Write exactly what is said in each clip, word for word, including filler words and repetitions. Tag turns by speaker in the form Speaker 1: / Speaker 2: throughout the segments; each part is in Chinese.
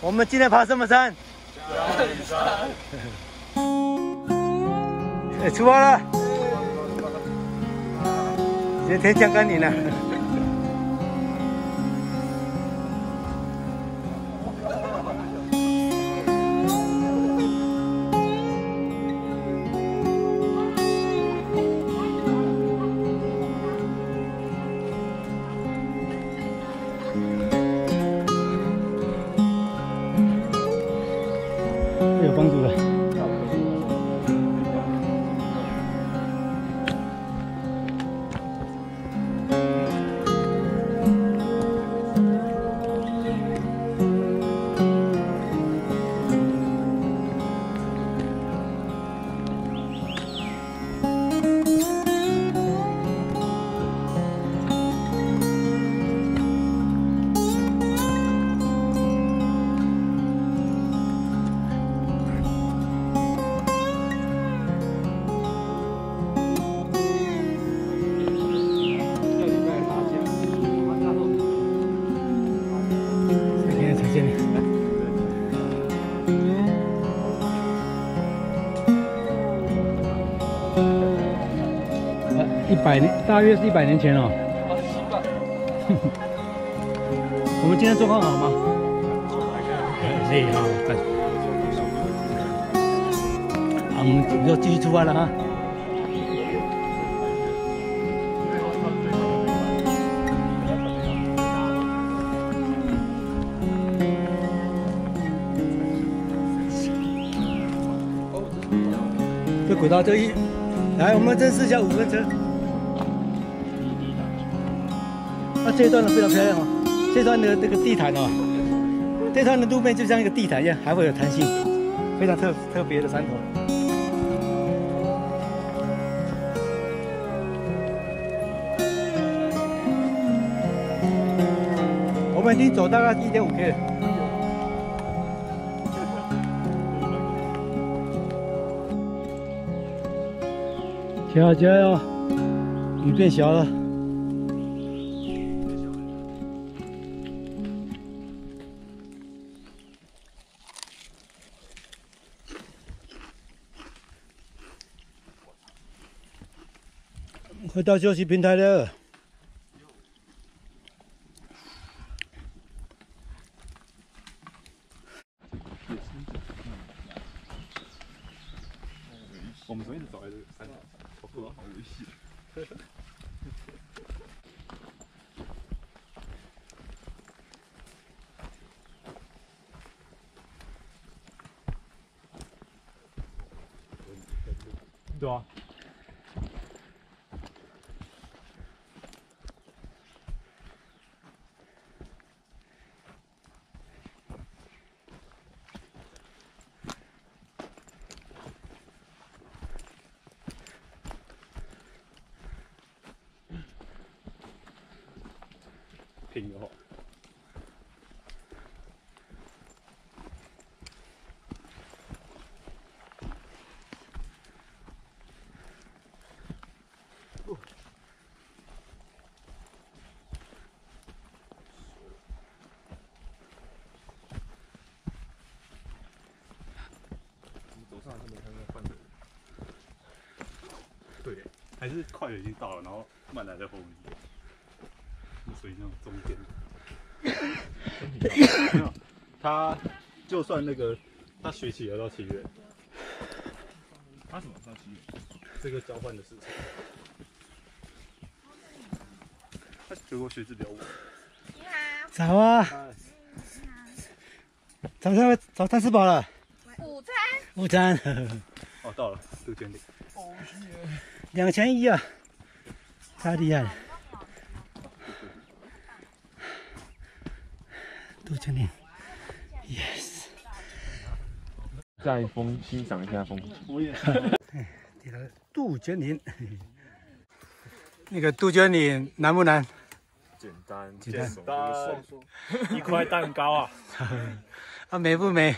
Speaker 1: 我们今天爬什么山？
Speaker 2: 嘉义山。
Speaker 1: 哎，出发了！今天天降甘霖了。有帮助的。一百年，大约是一百年前哦。我们今天状况好吗？可以啊，好，我们就继续出发了哈。这轨道这一，来，我们正试一下五分车。那、啊、这一段呢非常漂亮哦，这段的这个地毯哦，这段的路面就像一个地毯一样，还会有弹性，非常特特别的山头。我们已经走大概 一点五 K 了。加油加油！雨变小了。回到休息平台了。
Speaker 2: 我们昨天走来这个山头，好酷啊，好危险。对啊。平的话，哦，我们走上来就没看到换的人。对，还是快的已经到了，然后慢来在后面。属于那种中间，没有，他就算那个他学期也到七月，他什么到七月？这个交换的事情，他德国学制比较晚。
Speaker 1: 你好。早啊。早餐早餐吃饱了。
Speaker 3: 午餐。
Speaker 1: 午餐。
Speaker 2: 哦，到了，杜鹃岭。哦耶。
Speaker 1: 两千一啊，太厉害了。杜鹃岭 ，yes。
Speaker 4: 在风欣赏一下风景。
Speaker 2: 我也。
Speaker 1: 这个杜鹃岭，那个杜鹃岭难不难？
Speaker 4: 简单，
Speaker 1: 简单。
Speaker 4: 简单。一块蛋糕啊！
Speaker 1: 啊，美不美？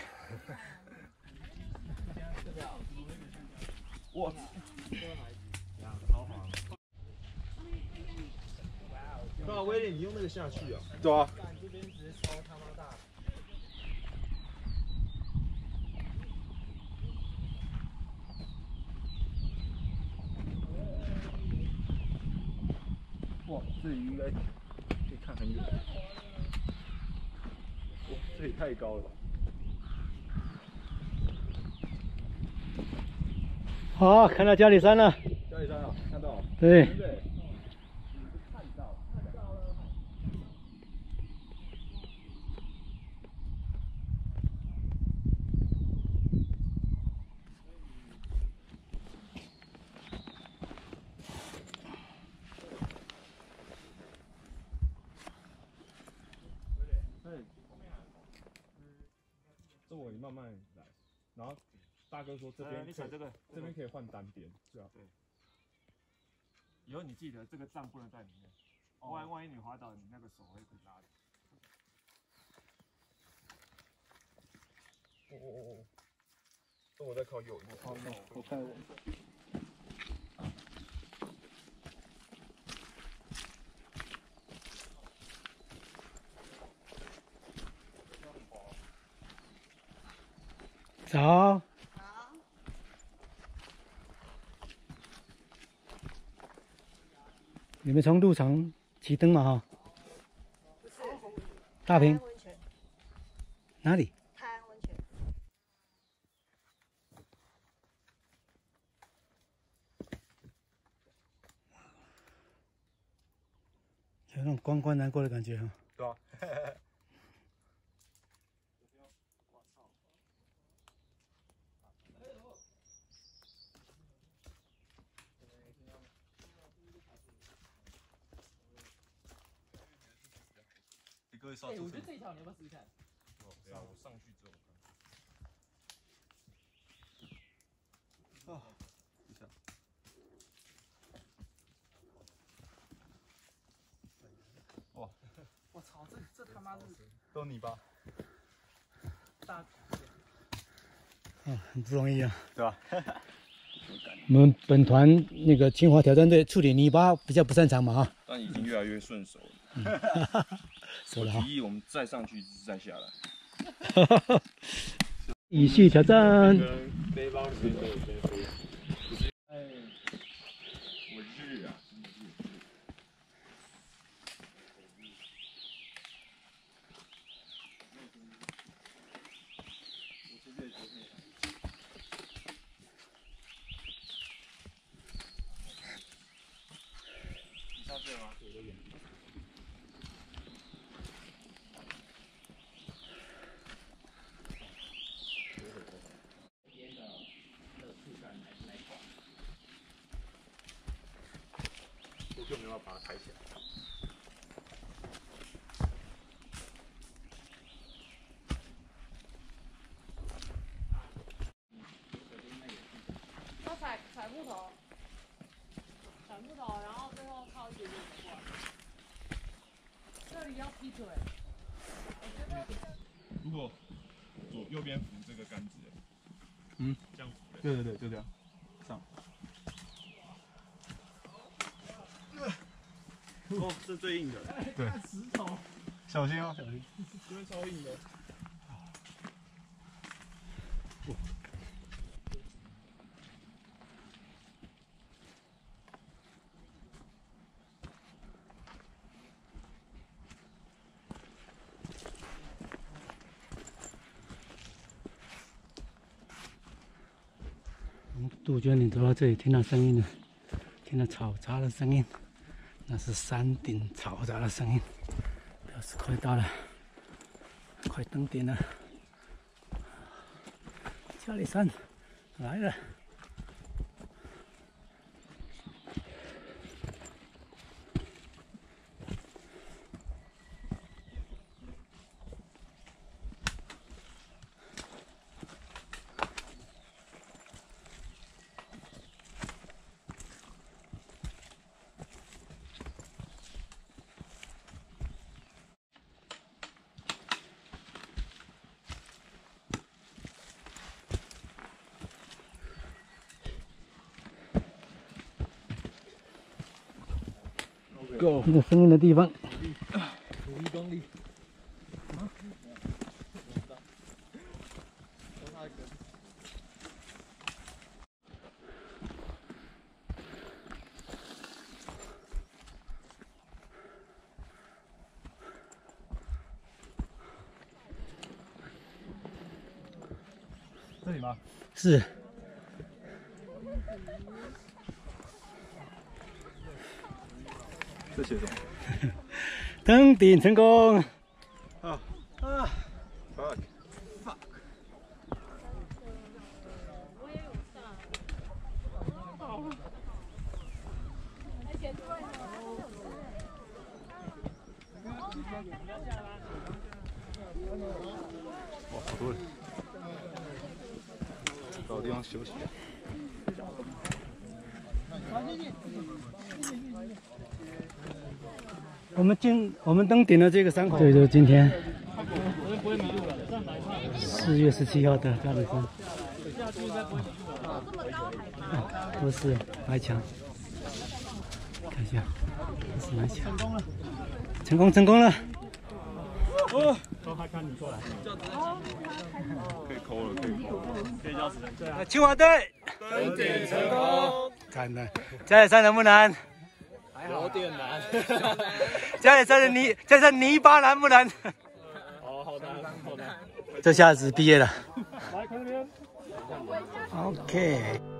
Speaker 2: 哇！对啊，威廉，你用那个下去啊？对啊。这边直接超他妈大。 哇，这里应该可以看很远。哇，这也太高了。
Speaker 1: 好，看到嘉里山了。
Speaker 2: 嘉里山啊，看到。
Speaker 1: 对。
Speaker 2: 对不对？看到，看到了。
Speaker 4: 这我你慢慢来，然后大哥说这边、呃、你踩这个，这边可以换单边，对啊。对。以后你记得这个杖不能在里面，哦、万万一你滑倒，你那个手会被拉的。哦哦哦哦，那我在靠右，我靠右，
Speaker 1: 我看我。早。好。你们从路场起灯嘛哈？不是。大坪。哪里？泰安温泉。有那种关关难过的感觉哈。
Speaker 2: 对啊。各位少主。哎，我觉得这一条你要不要试试看？哦，等下我上去之后看。哦，一下。哇！我操，这这他妈是都泥巴。大。
Speaker 1: 啊，很不容易啊，
Speaker 2: 对吧？
Speaker 1: 我们本团那个清华挑战队处理泥巴比较不擅长嘛啊。
Speaker 4: 但已经越来越顺手了。嗯
Speaker 1: 我
Speaker 4: 提议我们再上去再下来。
Speaker 1: 继续挑战。
Speaker 4: 背包里面都有背包。哎，我日啊！你上去了吗？有点。就没有把它抬起来。
Speaker 3: 要踩踩木头，踩木头，然后最后靠一点点过来。这里要劈腿。我觉得
Speaker 4: 如果左右边扶这个杆子，
Speaker 2: 嗯，
Speaker 4: 这样扶。
Speaker 2: 对对对，就这样上。哦，这最硬的。对。石头。小心哦，小心。这边超硬的。哦。
Speaker 1: 杜鹃，你走到这里，听到声音了，听到嘈杂的声音，那是山顶嘈杂的声音，表示快到了，快登顶了。嘉里山来了。Go， 那个声音的地方。五一公里。
Speaker 2: 这里吗？
Speaker 1: 是。
Speaker 2: 这写什么？
Speaker 1: 登顶成功。
Speaker 2: 啊啊 ！fuck fuck。
Speaker 3: 我也有上。而且对哦。
Speaker 2: 哇，好多人。找个地方休息。
Speaker 1: 我们进，我们登顶了这个山口，这就是今天四月十七号的嘉里山。都是白墙，看一下，都是白墙。成功，成功了！
Speaker 4: 哦，都他看你过来，可以抠了，可以抠了，可以叫死人。对啊，
Speaker 1: 清华队
Speaker 4: 登顶成功。
Speaker 1: 看的，嘉里山难不难？
Speaker 4: 有点难。
Speaker 1: 嘉里山的泥，嘉里山泥巴难不难？
Speaker 4: 哦，好难，好难。
Speaker 1: 这下子毕业了。
Speaker 4: 来，看这边。
Speaker 1: OK。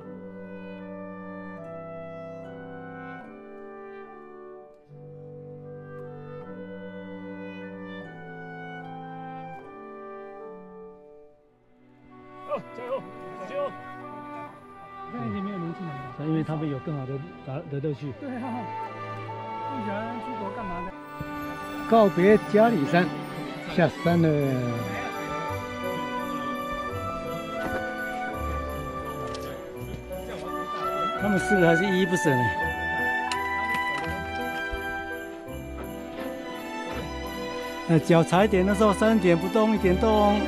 Speaker 4: 哦，加油，加油！
Speaker 1: 那已经没有年轻人了，因为他们有更好的打的乐趣。对啊，不喜欢出国干嘛的？告别嘉里山，下山了。他们四个还是依依不舍呢。呃，脚踩点的时候，三点不动，一点动。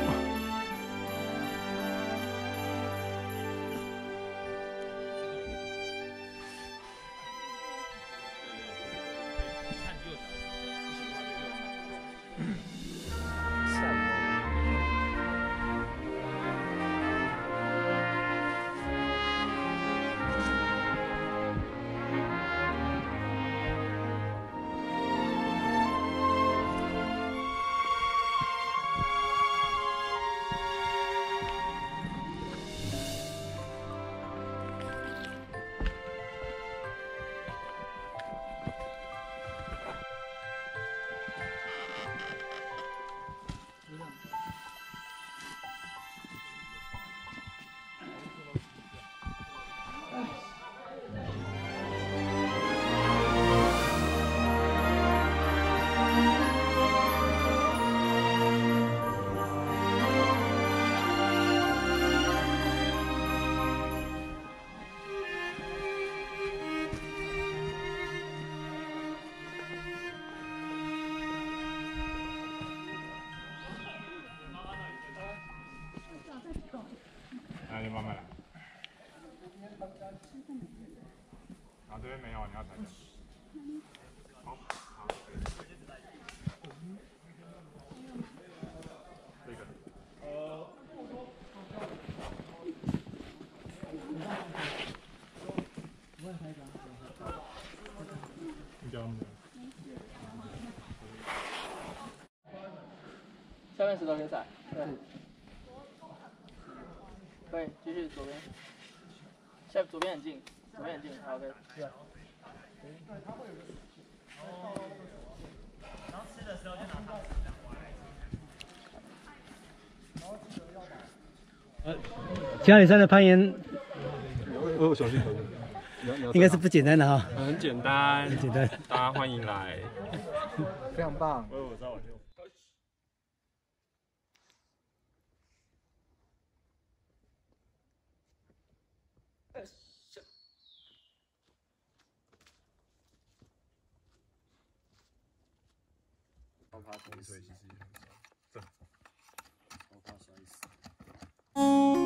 Speaker 4: 那就慢慢来。然后这边没有，你要踩。好，好。这个。呃。你教他们。
Speaker 5: 下面石头可以踩，对。可以继续左边，下左边很近，左边很近，好 ，OK。是。然后吃的时候就拿汤匙这样挖。
Speaker 1: 呃，嘉里山的攀岩，
Speaker 2: 我有小心小心，
Speaker 1: 应该是不简单的哈。
Speaker 4: 很简单，
Speaker 1: 很简单，
Speaker 4: 大家欢迎来，
Speaker 2: 非常棒。
Speaker 4: 我我知道我就。超怕冲水，其实也很正常。超怕摔死。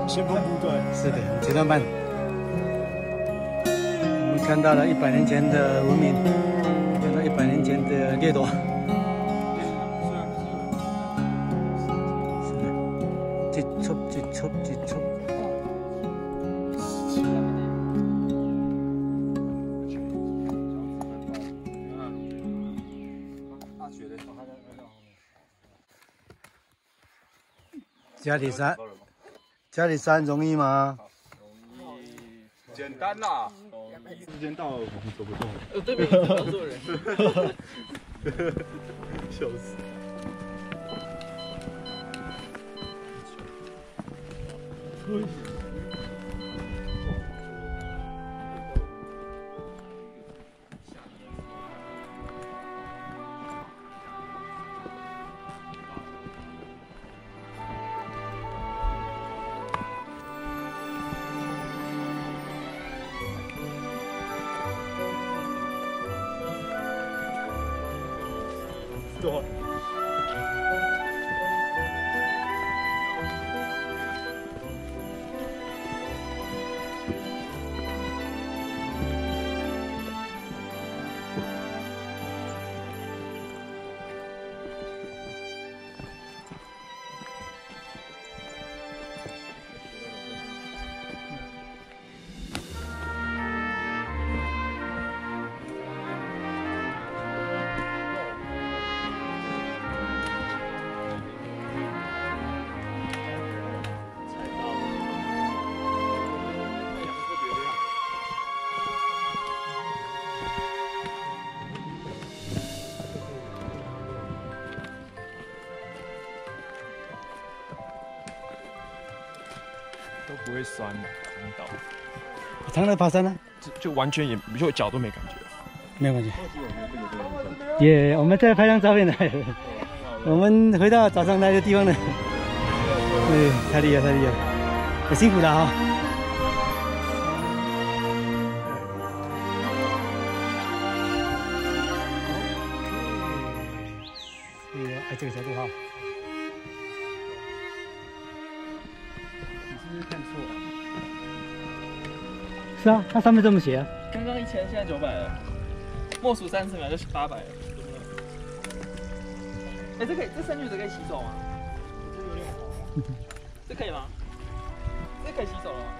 Speaker 2: 先锋部队。
Speaker 1: 是的，前段班。我们看到了一百年前的文明，看到一百年前的掠夺。是的，急促，急促，急促。家里山，家里山容易吗？
Speaker 2: 简单啦，时间到了，我们走不动了。
Speaker 5: 呃，对面一直都坐人。
Speaker 2: 笑死。走。
Speaker 4: 都不会酸的，很倒。
Speaker 1: 长乐爬山呢？
Speaker 4: 就就完全也就脚都没感觉。
Speaker 1: 没有感觉。耶，我们再拍张照片来。我们回到早上来的地方了。对，太厉害，太厉害，很辛苦的哈。对呀，哎，这个角度哈。你是不是看错了？是啊，它上面这么写啊。
Speaker 5: 刚刚一千，现在九百了，默数三十秒就是八百了。哎、欸，这可以，这剩余的可以洗手吗？这可以吗？这可以洗手了吗？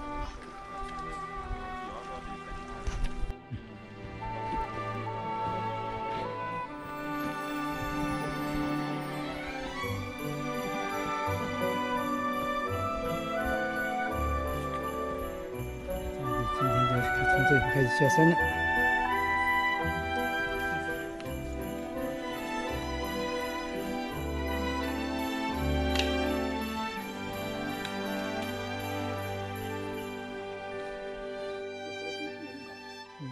Speaker 1: 今天就从这里开始下山了。嗯，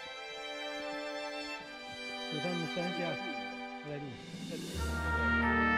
Speaker 1: 你看我们山下在路。